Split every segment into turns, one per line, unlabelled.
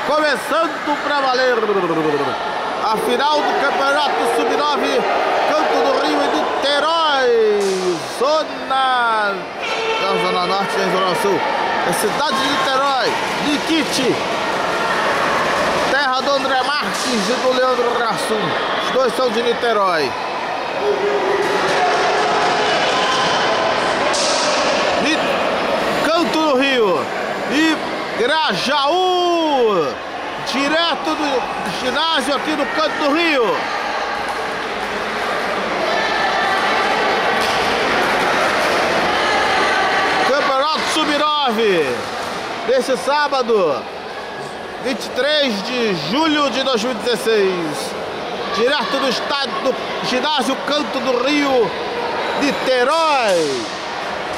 Começando pra valer a final do Campeonato Sub-9, Canto do Rio e Niterói, Zona Norte e Zona Sul, é cidade de Niterói, Nikiti, terra do André Marques e do Leandro Rassum, os dois são de Niterói. Canto do Rio e Grajaú, direto do ginásio aqui no Canto do Rio. Campeonato Sub-9, neste sábado, 23 de julho de 2016, direto do estádio do ginásio Canto do Rio, Niterói.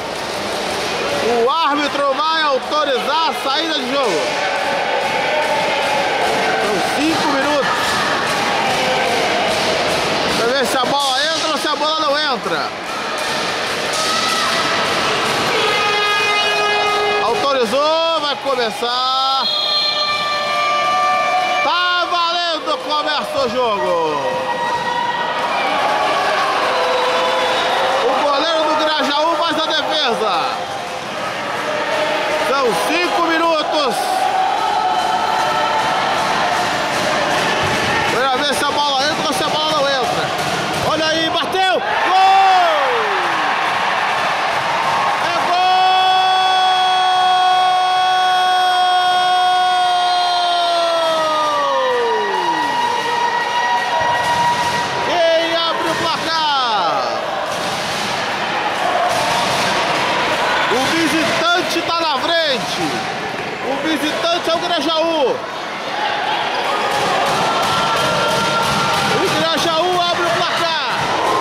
O árbitro vai autorizar a saída de jogo. São 5 minutos. Pra ver se a bola entra ou se a bola não entra. Autorizou, vai começar. Tá valendo, começa o jogo. O goleiro do Grajaú faz a defesa. São 5 minutos. Vamos ver se a bola entra ou se a bola não entra. Olha aí, bateu! Gol! É gol! Quem abre o placar? O visitante está na frente. O visitante é o Grajaú. O Grajaú abre o placar.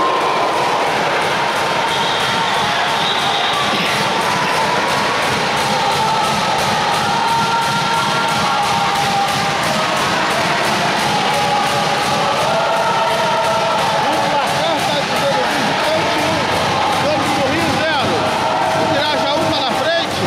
O placar está dizendo visitante 1, Canto do Rio 0. O Grajaú está na frente.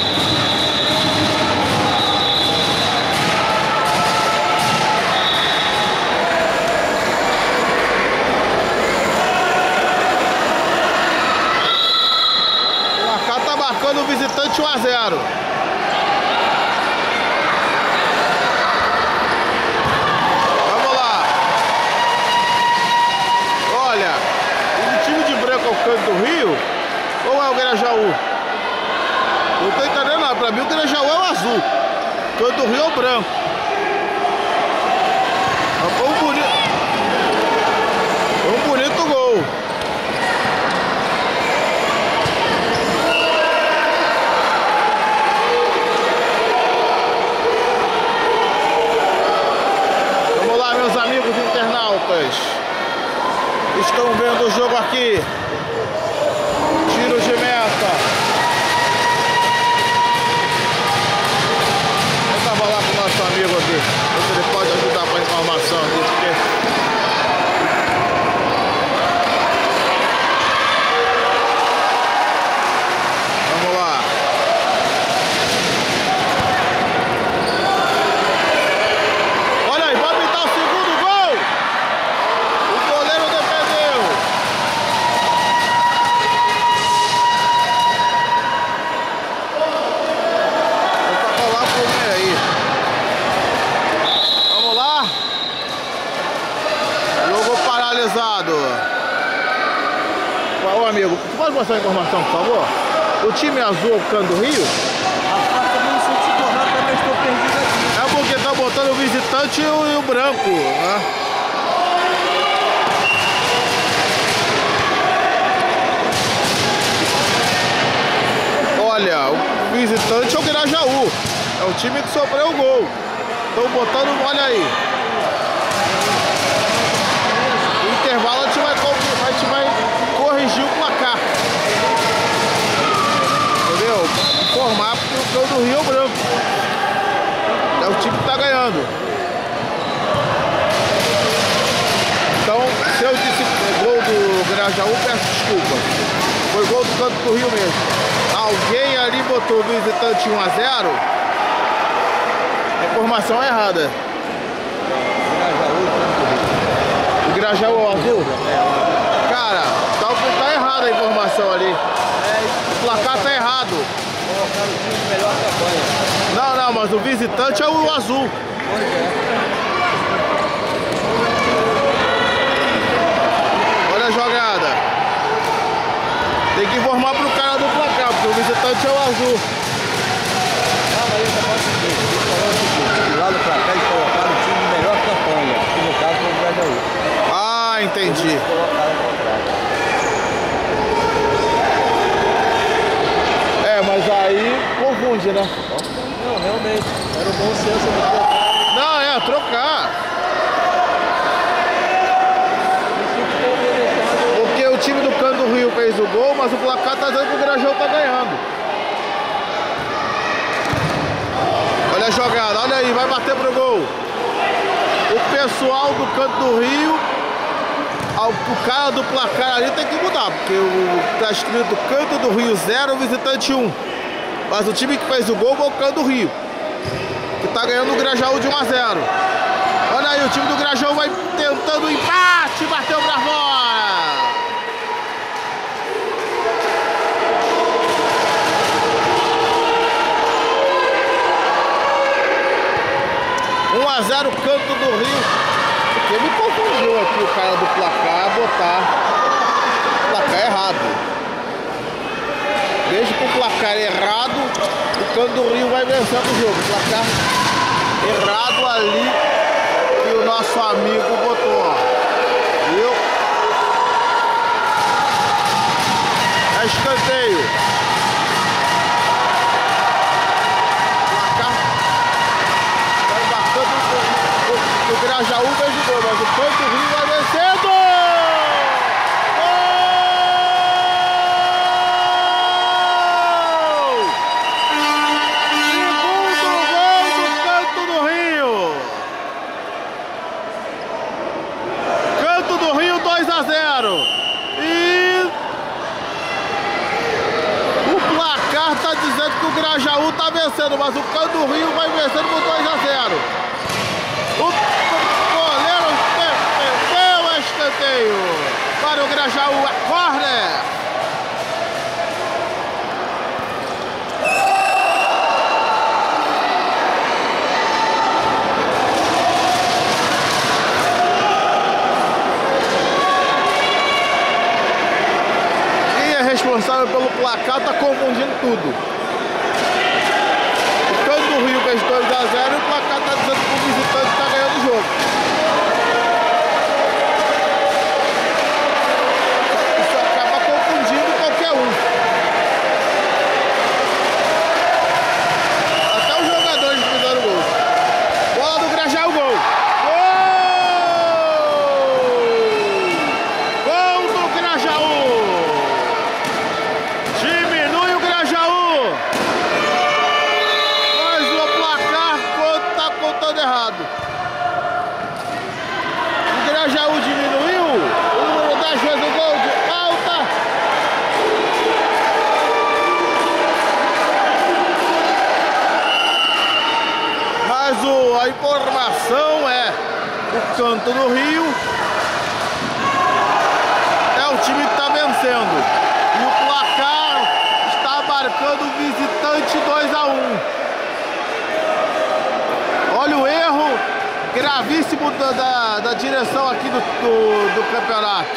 Marcando o visitante 1 a 0. Vamos lá. Olha, o time de branco é o Canto do Rio ou é o Grajaú? Não tô entendendo nada. Pra mim o Grajaú é o azul, o Canto do Rio é o branco. Um bonito gol. Meus amigos internautas, estão vendo o jogo aqui. Tiro de meta. Eu tava lá com o nosso amigo aqui, ver se ele pode ajudar com a informação aqui. Vamos lá. Olha aí, vai pintar o segundo gol. O goleiro defendeu. Vou falar pro meio aí. Vamos lá. Jogo paralisado. Ô amigo, você pode mostrar a informação, por favor? O time azul, o Canto do Rio? É porque tá botando o visitante e o branco, né? Olha, o visitante é o Grajaú. É o time que sofreu o gol. Estão botando, olha aí. No intervalo a gente vai corrigir o placar. Entendeu? Informar porque o Canto do Rio é o branco. É o time que tá ganhando. Então, se eu disse gol do Grajaú, peço desculpa. Foi gol do Canto do Rio mesmo. Alguém ali botou o visitante 1 a 0. Informação errada. O Grajaú azul? Cara, tá errada a informação ali. O placar tá errado. Não, mas o visitante é o azul. Olha a jogada. Tem que informar pro cara do placar, porque o visitante é o azul.
Lá no placar eles colocaram o time de melhor campanha, que no caso foi o Grajaú.
Ah, entendi.
Eles colocaram ao contrário.
Mas aí confunde, né?
Não, realmente, era um bom senso de trocar.
Não, trocar. Porque o time do Canto do Rio fez o gol, mas o placar tá dizendo que o Grajaú tá ganhando. Olha a jogada, olha aí, vai bater pro gol. O pessoal do Canto do Rio, o cara do placar ali tem que mudar, porque tá escrito Canto do Rio 0, visitante 1. Mas o time que fez o gol é o Canto do Rio, que tá ganhando o Grajaú de 1 a 0. Olha aí, o time do Grajaú vai tentando o empate, bateu pra fora. Um a 0 Canto do Rio. Porque me confundiu aqui o cara do placar botar o placar errado. Desde que o placar errado, o Canto do Rio vai vencendo o jogo. O placar errado ali que o nosso amigo botou, ó. Viu? É escanteio. Placar vai batendo o Grajaú fez o gol, mas o Canto do Rio vai vencendo. Segundo gol do Canto do Rio. Canto do Rio 2 a 0. E o placar tá dizendo que o Grajaú tá vencendo, mas o Canto do Rio vai vencendo por 2 a 0. O goleiro perdeu escanteio para o Grajaú, a corner. Quem é responsável pelo placar tá confundindo tudo. O Canto do Rio fez 2 a 0 e o placar tá dizendo que o visitante tá ganhando o jogo. Isso acaba confundindo qualquer um. Até os jogadores fizeram gol. Bola do Grajaú, gol. Gol do Grajaú. Diminui o Grajaú. Mas o placar tá contando errado. O Grajaú diminuiu. O número 10 fez o gol de falta. Mas a informação é: o Canto do Rio é o time que tá vencendo. E o placar está marcando o visitante 2 a 1. Olha o erro gravíssimo da direção aqui do campeonato.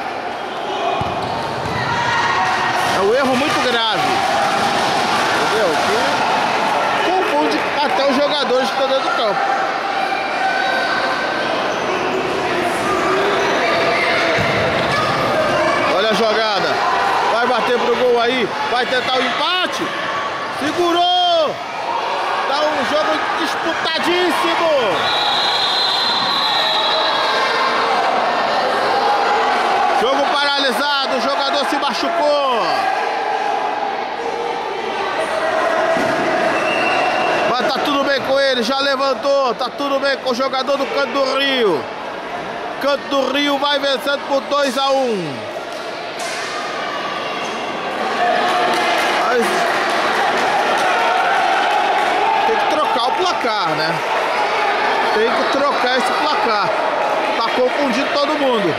É um erro muito grave. Entendeu? Que confunde até os jogadores que estão dentro do campo. Olha a jogada. Vai bater pro gol aí. Vai tentar o empate. Segurou. Tá um jogo disputadíssimo. Jogo paralisado. O jogador se machucou. Mas tá tudo bem com ele. Já levantou. Tá tudo bem com o jogador do Canto do Rio. Canto do Rio vai vencendo por 2 a 1. Tem que trocar o placar. placar, né? Tem que trocar esse placar. Tá confundindo todo mundo.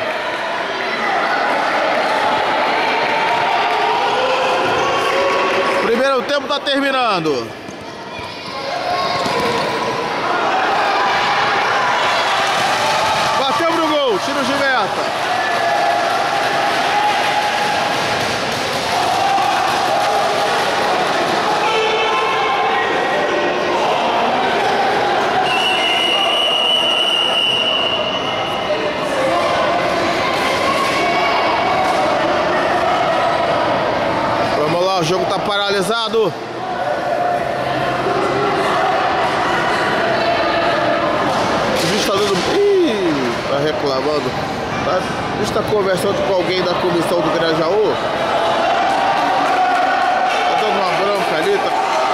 Primeiro tempo tá terminando. Bateu pro gol, tiro de meta. O jogo tá paralisado. O juiz tá dando... Ih, tá reclamando. Tá? O juiz tá conversando com alguém da comissão do Grajaú. Tá dando uma bronca ali. Tá...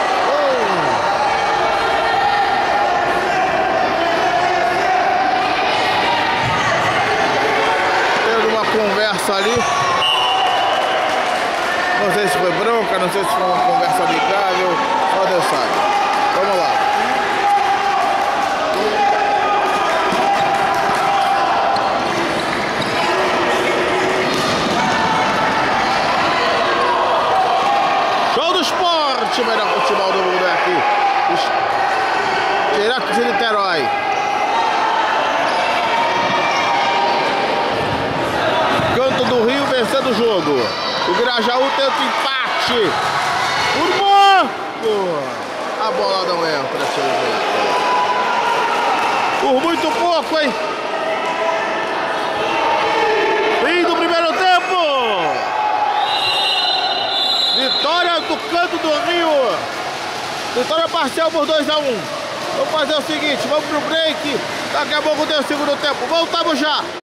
Tendo uma conversa ali. Não sei se foi bronca, não sei se foi uma conversa amigável, só Deus sabe. Vamos lá. Show do Esporte, melhor futebol do mundo é aqui. Direto de Niterói. Canto do Rio vencendo o jogo. O Grajaú tenta o empate. A bola não entra, por muito pouco, hein? Fim do primeiro tempo. Vitória do Canto do Rio. Vitória parcial por 2 a 1. Vamos fazer o seguinte, vamos pro break. Daqui a pouco tem o segundo tempo. Voltamos já.